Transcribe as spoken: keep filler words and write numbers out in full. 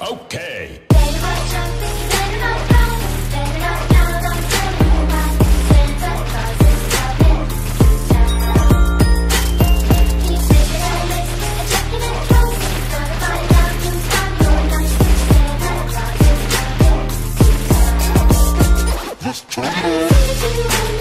Okay. Better watch out, you better not run. Better not pout, I'm telling you why. Santa Claus is coming to town. Keep making a list and checking it close. Gotta find out who's naughty or nice. Santa Claus is coming to town. Just try it.